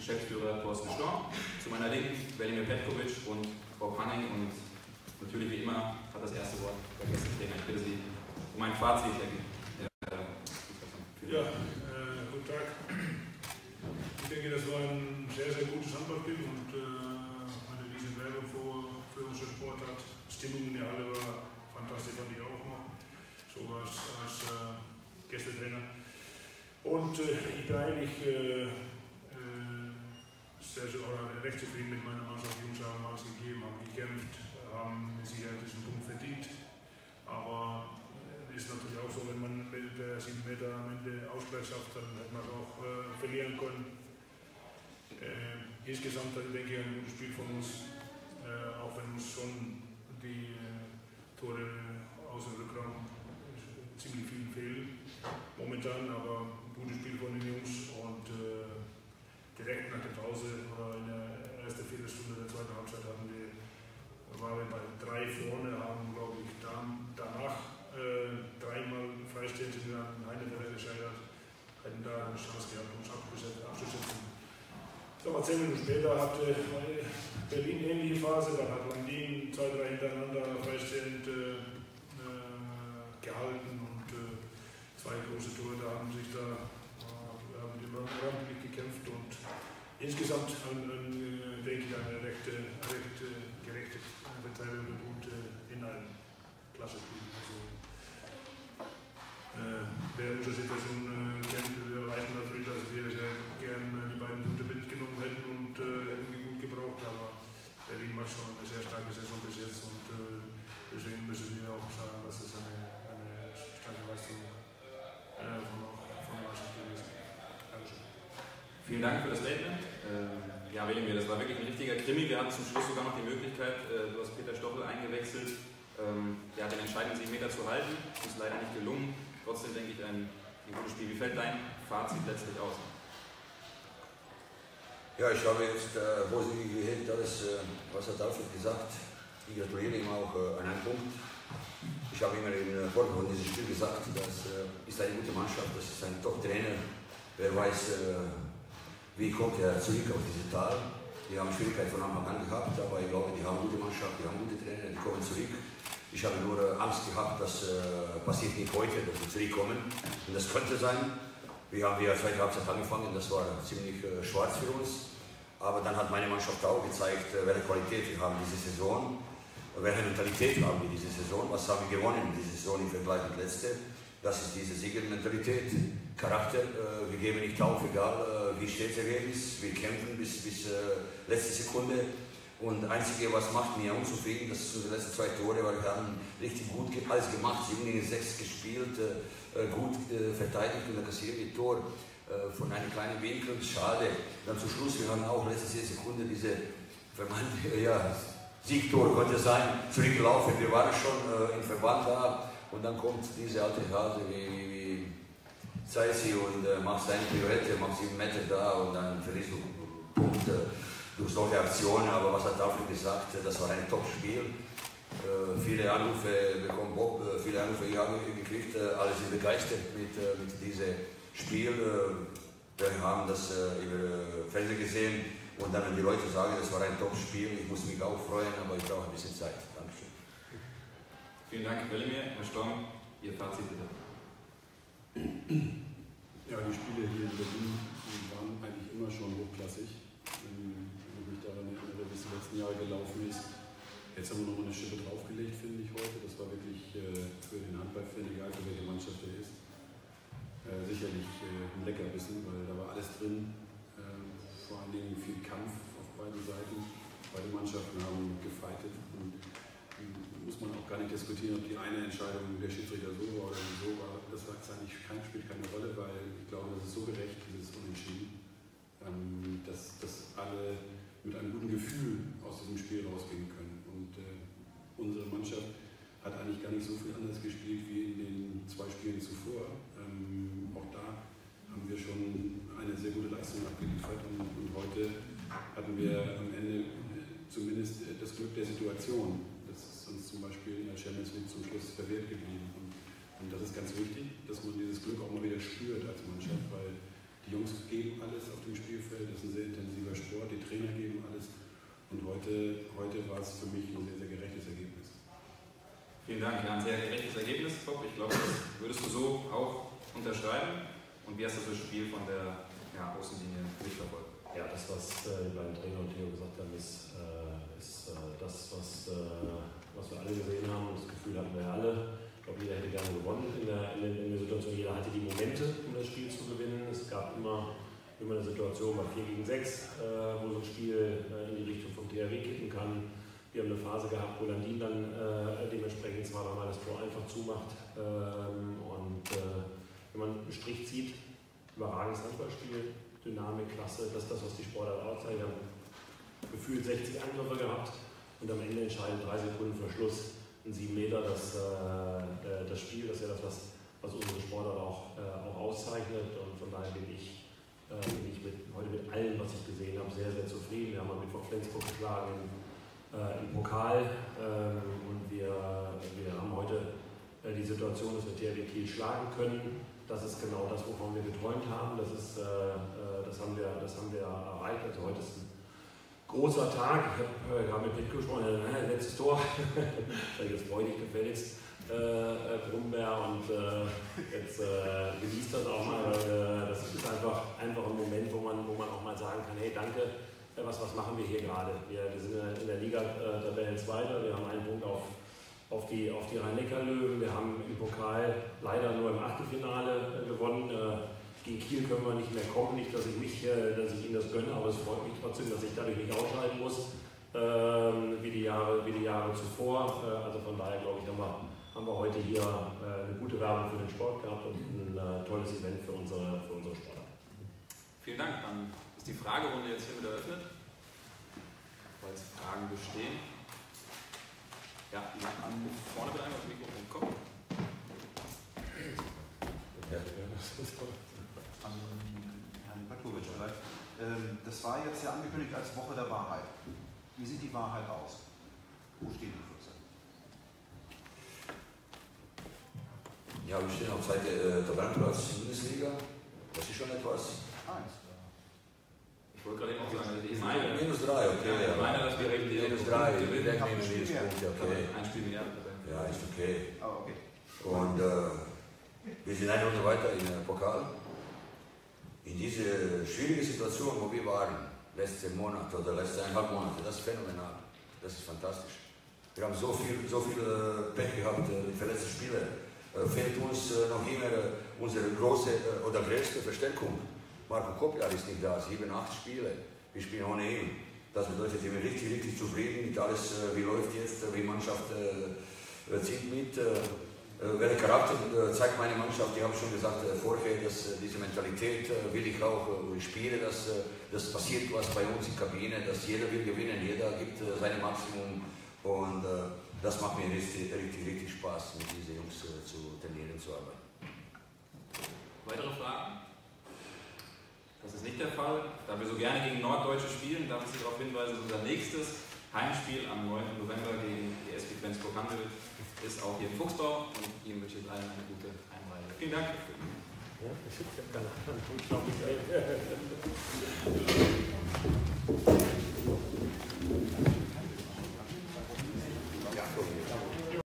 Geschäftsführer Thorsten Storm. Zu meiner Linken Velimir Petkovic und Frau Panning, und natürlich wie immer hat das erste Wort der Gästetrainer. Ich bitte Sie um ein Fazit. Guten Tag. Ich denke, das war ein sehr, sehr gutes Handballspiel und eine riesen Werbung für unseren Sport hat. Stimmung in der Halle war fantastisch, fand ich auch noch, so als Gästetrainer. Und ich bin eigentlich recht zufrieden mit meiner Mannschaft. Die Jungs haben alles gegeben, haben gekämpft, haben mit Sicherheit diesen Punkt verdient. Aber es ist natürlich auch so, wenn man mit der 7 Meter am Ende Ausgleich schafft, dann hätte man es auch verlieren können. Insgesamt denke ich ein gutes Spiel von uns, auch wenn uns schon die Tore aus dem Rückraum ziemlich viel fehlen momentan, aber ein gutes Spiel von den Jungs und direkt nach der Pause oder in der ersten Viertelstunde der zweiten Halbzeit waren wir bei 3 vorne, haben glaube ich danach dreimal Freistellung an Heine gescheitert, hätten da eine Chance gehabt, uns abzuschätzen. Aber 10 Minuten später hatte Berlin ähnliche Phase, dann hat Landin 2, 3 hintereinander freistellend gehalten und 2 große Tore da haben sich da den ordentlich gekämpft und insgesamt denke ich eine recht gerechte Verteilung und in einem Klassespiel. Wer unsere Situation kennt, wir weisen natürlich, dass wir gerne die beiden Punkte mitgenommen hätten und hätten die gut gebraucht, aber Berlin macht schon eine sehr starke Saison bis jetzt und deswegen müssen wir auch sagen, dass es eine starke Leistung von der Mannschaft gewesen ist. Dankeschön. Vielen Dank für das Statement. Ja, Velimir, das war wirklich ein richtiger Krimi. Wir hatten zum Schluss sogar noch die Möglichkeit, du hast Peter Stoffel eingewechselt, der hat den entscheidenden 7 Meter zu halten. Das ist leider nicht gelungen. Trotzdem denke ich ein gutes Spiel. Wie fällt dein Fazit letztlich aus? Ja, ich habe jetzt positiv gehört, alles, was hat Alfred gesagt. Ich gratuliere ihm auch an einen Punkt. Ich habe immer in der Vorrunde dieses Spiel gesagt, das ist eine gute Mannschaft, das ist ein Top-Trainer. Wer weiß, wie kommt er zurück auf diese Tal. Die haben Schwierigkeiten von Anfang an gehabt, aber ich glaube, die haben eine gute Mannschaft, die haben gute Trainer, die kommen zurück. Ich habe nur Angst gehabt, das passiert nicht heute, dass wir zurückkommen. Und das könnte sein. Wir haben die zweite Halbzeit angefangen, das war ziemlich schwarz für uns. Aber dann hat meine Mannschaft auch gezeigt, welche Qualität wir haben diese Saison, welche Mentalität haben wir diese Saison, was haben wir gewonnen in dieser Saison im Vergleich mit letzter. Das ist diese Siegermentalität, Charakter, wir geben nicht auf, egal wie steht das Ergebnis, wir kämpfen bis letzte Sekunde. Und das Einzige, was macht mir unzufrieden, das sind die letzten 2 Tore, weil wir haben richtig gut alles gemacht, 7 gegen 6 gespielt, gut verteidigt und dann kassieren wir Tor von einem kleinen Winkel, schade. Dann zum Schluss, wir haben auch letzte Sekunde diese vermeintliche Siegtor, konnte sein, zurückgelaufen, wir waren schon im Verband da und dann kommt diese alte Hase wie Zeisi und macht seine Pirouette, macht 7 Meter da und dann verliest du Punkte durch solche Aktionen, aber was hat Alfred gesagt, das war ein Top-Spiel. Viele Anrufe bekommen Bob, viele Anrufe ich habe gekriegt, alle sind begeistert mit diesem Spiel. Wir haben das über Fernsehen gesehen und dann, wenn die Leute sagen, das war ein Top-Spiel, ich muss mich auch freuen, aber ich brauche ein bisschen Zeit. Dankeschön. Vielen Dank, Velimir. Herr Storm, Ihr Fazit bitte. Ja, die Spiele hier in Berlin waren eigentlich immer schon hochklassig. Wenn ich mich daran erinnere, wie es die letzten Jahre gelaufen ist. Jetzt haben wir nochmal eine Schippe draufgelegt, finde ich, heute. Das war wirklich für den Handballfan, egal für welche Mannschaft er ist, sicherlich ein Leckerbissen, weil da war alles drin. Vor allen Dingen viel Kampf auf beiden Seiten. Beide Mannschaften haben gefightet und muss man auch gar nicht diskutieren, ob die eine Entscheidung der Schiedsrichter so war oder so war. Das war jetzt eigentlich spielt keine Rolle, weil ich glaube, das ist so gerecht, dieses Unentschieden, dass alle mit einem guten Gefühl aus diesem Spiel rausgehen können. Und unsere Mannschaft hat eigentlich gar nicht so viel anders gespielt wie in den 2 Spielen zuvor. Auch da haben wir schon eine sehr gute Leistung abgeliefert und heute hatten wir am Ende zumindest das Glück der Situation. Das ist uns zum Beispiel in der Champions League zum Schluss verwehrt geblieben. Und das ist ganz wichtig, dass man dieses Glück auch mal wieder spürt als Mannschaft, weil die Jungs geben alles auf dem Spielfeld. Das ist ein sehr intensiver heute war es für mich ein sehr, sehr gerechtes Ergebnis. Vielen Dank, ja, ein sehr gerechtes Ergebnis, Bob. Ich glaube, das würdest du so auch unterschreiben. Und wie hast du das Spiel von der Außenlinie mitverfolgt? Ja, das, was die beiden Trainer und Theo gesagt haben, ist das, was wir alle gesehen haben. Und das Gefühl hatten wir ja alle. Ich glaube, jeder hätte gerne gewonnen in der Situation. Jeder hatte die Momente, um das Spiel zu gewinnen. Es gab immer eine Situation bei 4 gegen 6, wo so ein Spiel in die Richtung vom THW kippen kann. Wir haben eine Phase gehabt, wo Landin dann dementsprechend zwar mal das Tor einfach zumacht. Wenn man einen Strich zieht, überragendes Handballspiel, Dynamik, Klasse, das ist das, was die Sportler auszeichnen. Wir haben gefühlt 60 Angriffe gehabt und am Ende entscheiden 3 Sekunden vor Schluss ein 7 Meter das Spiel. Das ist ja das, was unsere Sportler auch auszeichnet. Und von daher bin ich heute mit allem, was ich gesehen habe, sehr, sehr zufrieden. Wir haben mal mit Flensburg geschlagen im Pokal und wir haben heute die Situation, dass wir THW Kiel schlagen können. Das ist genau das, wovon wir geträumt haben. Das haben wir erreicht. Also heute ist ein großer Tag. Ich habe gerade mit Pitt gesprochen, letztes Tor. Jetzt freudig gefälligst. Brumberg und jetzt genießt das auch mal. Das ist einfach ein Moment, wo man auch mal sagen kann, hey, danke, was machen wir hier gerade? Wir sind in der Liga Tabellenzweiter, wir haben einen Punkt auf die Rhein-Neckar-Löwen. Wir haben im Pokal leider nur im Achtelfinale gewonnen. Gegen Kiel können wir nicht mehr kommen. Nicht, dass ich Ihnen das gönne, aber es freut mich trotzdem, dass ich dadurch nicht ausscheiden muss, wie die Jahre zuvor. Also von daher glaube ich, haben wir heute hier eine gute Werbung für den Sport gehabt und ein tolles Event für unsere Sportler. Vielen Dank. Dann ist die Fragerunde jetzt hiermit eröffnet, falls Fragen bestehen. Ja, vorne bitte einmal das Mikrofon kommen. An Herrn Petkovic vielleicht. Das war jetzt ja angekündigt als Woche der Wahrheit. Wie sieht die Wahrheit aus? Wo stehen die Füchse? Ja, wir stehen auf Seite Tabellenplatz Bundesliga. Das ist schon etwas. 1. Ich wollte gerade eben auch sagen, ich meine, minus 3, okay. Ich meine, dass wir minus 3, direkt minus Minuspunkte, okay. Ein Spiel mehr. Ja, ist okay. Oh, okay. Und wir sind eine Runde weiter im Pokal. In diese schwierige Situation, wo wir waren, letzte Monat oder letzte 1,5 Monate, das ist phänomenal. Das ist fantastisch. Wir haben so viel Pech gehabt mit verletzten Spielern. Fehlt uns noch immer unsere große oder größte Verstärkung. Marco Kopjar ist nicht da, 7, 8 Spiele. Wir spielen ohne ihn. Das bedeutet, ich bin richtig, richtig zufrieden mit alles, wie läuft jetzt, wie Mannschaft zieht mit. Welcher Charakter zeigt meine Mannschaft? Ich habe schon gesagt vorher, dass diese Mentalität will ich auch spielen, dass passiert was bei uns in der Kabine, dass jeder will gewinnen, jeder gibt sein Maximum und das macht mir richtig, richtig, richtig Spaß, mit diesen Jungs zu trainieren, zu arbeiten. Weitere Fragen? Das ist nicht der Fall. Da wir so gerne gegen Norddeutsche spielen, darf ich Sie darauf hinweisen, dass unser nächstes Heimspiel am 9. November gegen die SP Flensburg-Handewitt ist auch hier im Fuchsbau und Ihnen wünsche ich allen eine gute Heimreise. Vielen Dank dafür. Ja, ich habe keine Ahnung, glaube ich.